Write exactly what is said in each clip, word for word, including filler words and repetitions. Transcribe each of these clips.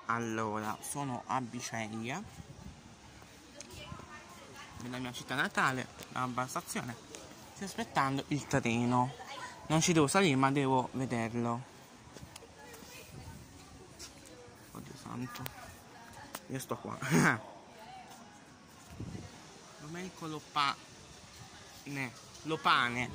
Allora, sono a Biceglie, nella mia città natale, a stazione. Sto aspettando il treno. Non ci devo salire, ma devo vederlo. Oddio santo. Io sto qua. Domenico Lopane. Lopane.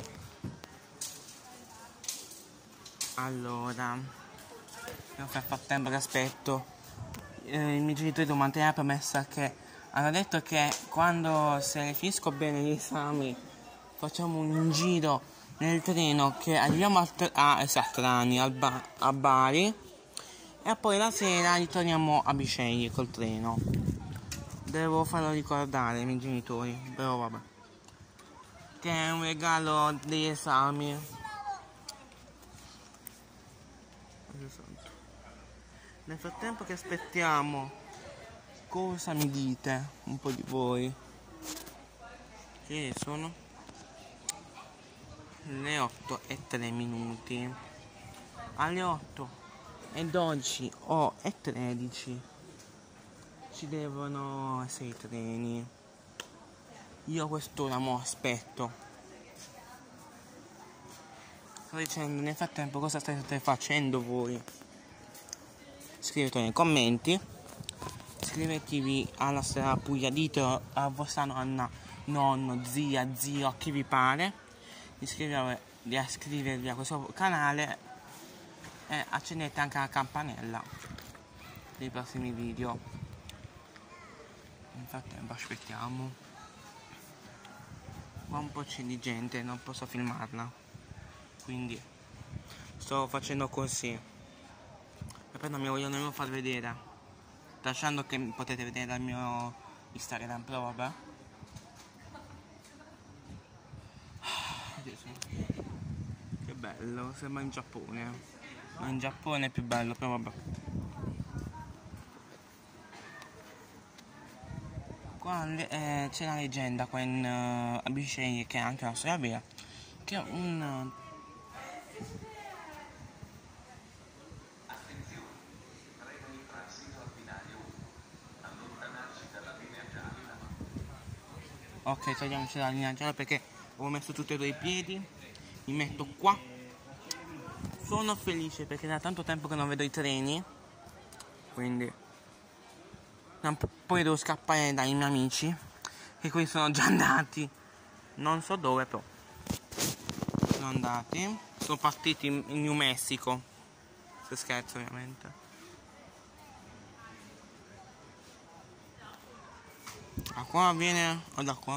Allora, nel frattempo che aspetto, eh, i miei genitori devono mantenere la promessa che hanno detto che quando se finisco bene gli esami facciamo un giro nel treno, che arriviamo a, a esatto, al ba, a Bari, e poi la sera ritorniamo a Biceglie col treno. Devo farlo ricordare ai miei genitori, però vabbè, che è un regalo degli esami. Nel frattempo che aspettiamo, cosa mi dite un po' di voi? Che sono le otto e tre minuti. Alle otto e dodici o e tredici ci devono essere i treni. Io a quest'ora mo aspetto. Sto dicendo nel frattempo cosa state facendo voi. Scrivetelo nei commenti. Iscrivetevi alla Strada Puglia, ditelo a vostra nonna, nonno, zia, zio, a chi vi pare. Iscrivetevi di iscrivervi a questo canale e accendete anche la campanella dei prossimi video. Nel frattempo aspettiamo. Qua un po' c'è di gente, non posso filmarla, quindi sto facendo così. E poi non mi voglio nemmeno far vedere, lasciando che potete vedere dal mio Instagram, però vabbè. Che bello, sembra in Giappone. Ma in Giappone è più bello, però vabbè. Qua eh, c'è una leggenda qua in uh, a Biceglie, che è anche una storia vera, che un uh, ok, togliamoci la linea gialla perché ho messo tutti e due i piedi. Mi metto qua. Sono felice perché da tanto tempo che non vedo i treni, quindi poi devo scappare dai miei amici, che qui sono già andati, non so dove, però sono andati, sono partiti in New Mexico, se scherzo ovviamente. Da qua viene o da qua?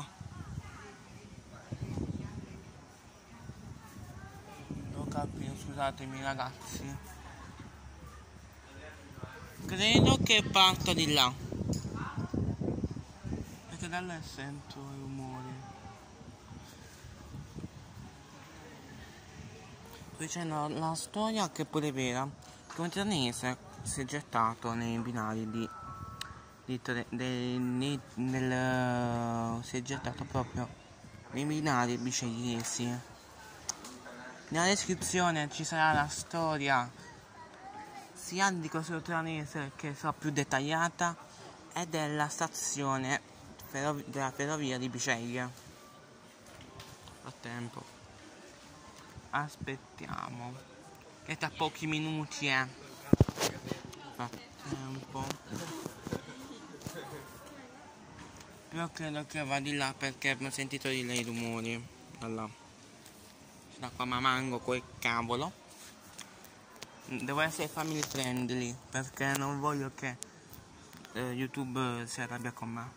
Devo capire, scusatemi ragazzi. Credo che parta di là, perché da là sento i rumori. Sto dicendo la storia, che pure è vera, che un tiranese si è gettato nei binari di Di tre, de, ne, nel, si è gettato proprio nei binari bicegliesi. Nella descrizione ci sarà la storia sia di questo tiranese, che sarà più dettagliata, e della stazione ferrov della ferrovia di Biceglie. Frattempo aspettiamo, che tra pochi minuti è. Frattempo però credo che va di là, perché ho sentito di lei i rumori. Allora, da qua ma mango quel cavolo. Devo essere family friendly, perché non voglio che eh, YouTube si arrabbia con me.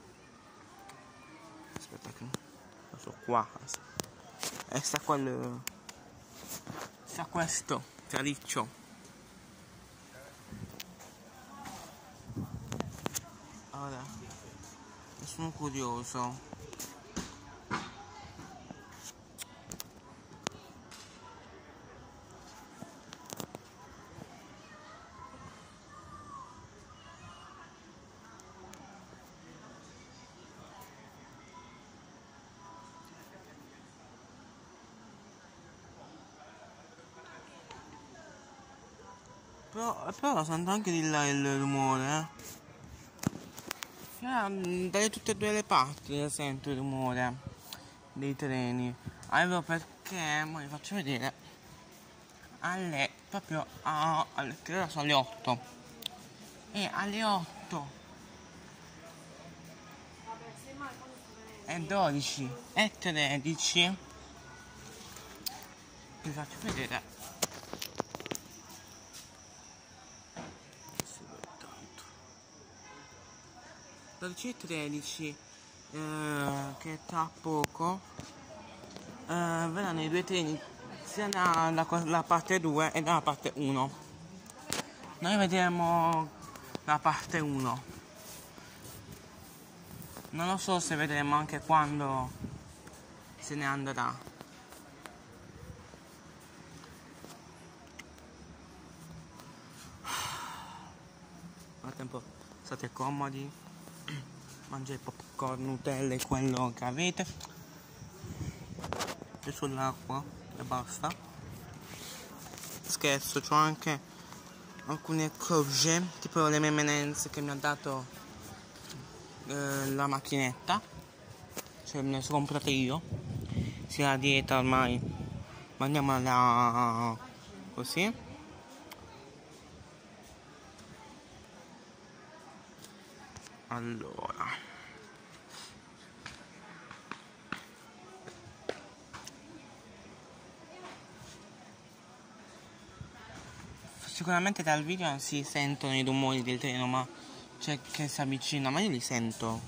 Aspetta che lo so qua. E sta quel sta questo cariccio. Ora sono curioso. Però, però lo sento anche di là il rumore, eh. Eh, dalle tutte e due le parti sento il rumore dei treni. Allora perché, mo vi faccio vedere, alle, proprio a, alle, credo sono le otto. E alle otto e dodici e tredici vi faccio vedere. dodici e tredici eh, che tra poco eh, verranno i due treni sia dalla, dalla parte due e dalla parte uno. Noi vedremo la parte uno. Non lo so se vedremo anche quando se ne andrà. Nel frattempo state comodi, mangiate popcorn, nutelle, quello che avete. E sull'acqua e basta. Scherzo, c'ho anche alcune cose, tipo le M and M's che mi ha dato eh, la macchinetta, cioè me le sono comprate io. Si è a dieta ormai, mandiamola così. Allora, sicuramente dal video non si sentono i rumori del treno, ma c'è che si avvicina, ma io li sento.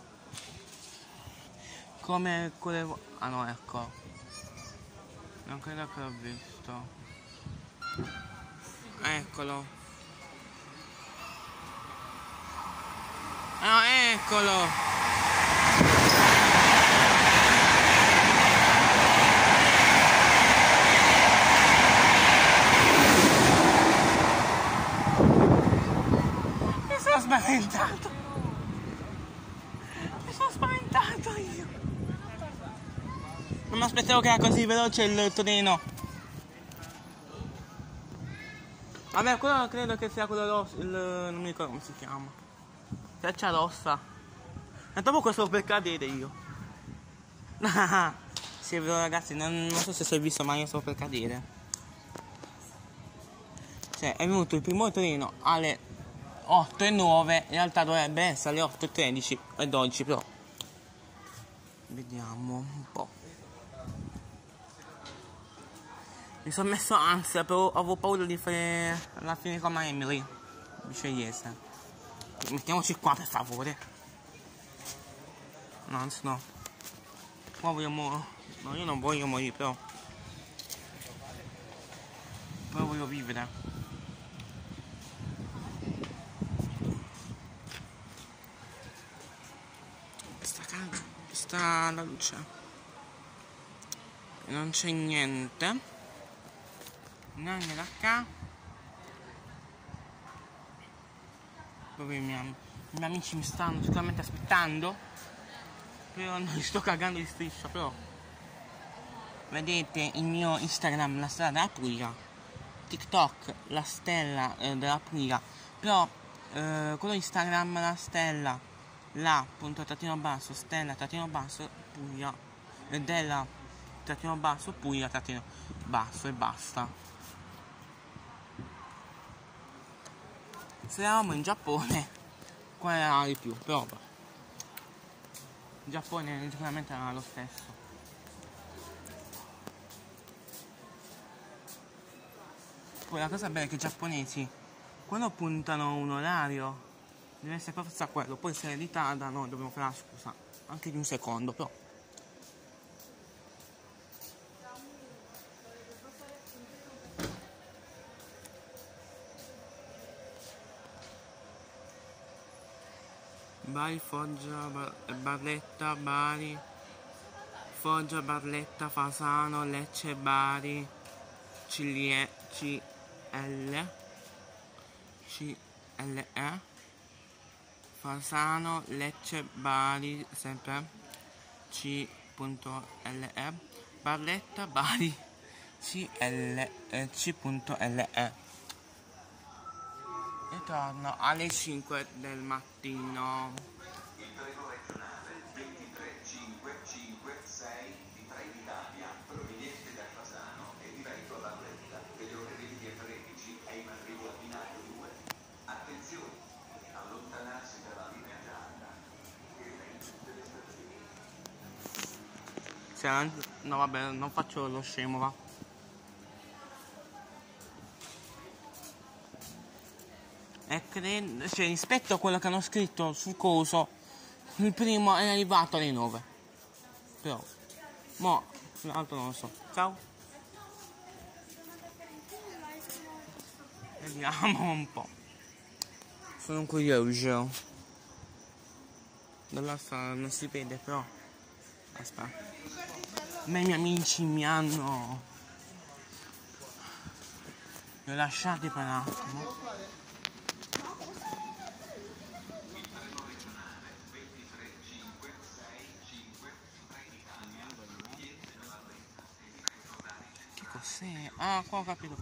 Come quelle... ah no, ecco. Non credo che l'ho visto. Eccolo. Ah, eccolo. Mi sono spaventato. Mi sono spaventato io. Non mi aspettavo che era così veloce il treno. Vabbè, quello credo che sia quello rosso, il... non mi ricordo come si chiama. Freccia rossa. E dopo questo per cadere io. Sì, è vero ragazzi, non, non so se si è visto, ma io sto per cadere. Cioè, è venuto il primo treno alle otto e nove, in realtà dovrebbe essere alle otto e tredici e dodici, però. Vediamo un po'. Mi sono messo ansia, però avevo paura di fare la fine come Emily, mi scegliesse. Mettiamoci qua per favore. No, anzi no. Qua voglio morire. No, io non voglio morire, però. Però voglio vivere. Sta calda, sta la luce. E non c'è niente. Neanche da qua. Dove i miei, i miei amici mi stanno sicuramente aspettando. Però non li sto cagando di striscia, però. Vedete il mio Instagram, la stella della Puglia. TikTok, la stella eh, della Puglia. Però eh, quello Instagram, la stella, la punto trattino basso, stella trattino basso, Puglia. E della trattino basso, Puglia trattino basso e basta. Se eravamo in Giappone, qua era di più, però in Giappone sicuramente era lo stesso. Poi la cosa bella è che i giapponesi, quando puntano un orario, deve essere per forza quello. Poi se ritarda, no, dobbiamo fare la scusa, anche di un secondo, però. Bari, Foggia, Bar Barletta, Bari, Foggia, Barletta, Fasano, Lecce, Bari, C L, C L E, Fasano, Lecce, Bari, sempre C L E, Barletta, Bari, C L E, C L E. Ritorno alle cinque del mattino. Il treno regionale ventitré cinquecentocinquantasei di Trenitalia proveniente da Fasano e diretto ad Atletta delle ore venti e tredici è in arrivo al binario due. Attenzione, allontanarsi dalla linea gialla e in tutte le stazioni. Se, no vabbè, non faccio lo scemo, va. E credo, cioè, rispetto a quello che hanno scritto sul coso, il primo è arrivato alle nove. Però, mo, l'altro non lo so. Ciao. Vediamo un po'. Sono curioso. Dall'altra non si vede, però. Aspetta. A me i miei amici mi hanno... li ho lasciati per un attimo. Che cos'è? Ah, qua ho capito.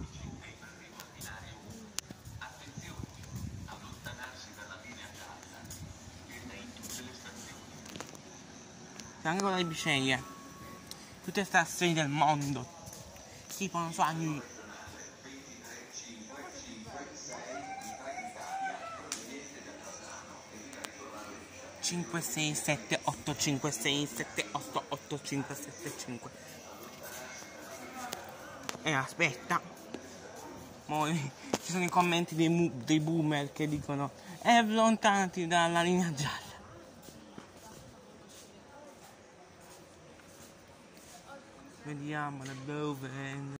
C'è anche con le biceglie. Tutte le stazioni del mondo. Tipo, non so, a New... cinque sei sette otto cinque sei sette otto otto cinque sette cinque. E aspetta, poi ci sono i commenti dei, mu- dei boomer che dicono è allontanati dalla linea gialla. Vediamo da dove